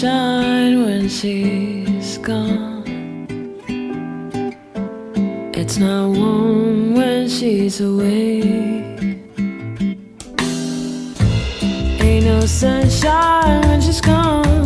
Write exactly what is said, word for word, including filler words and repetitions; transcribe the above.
sunshine when she's gone. It's not warm when she's away. Ain't no sunshine when she's gone.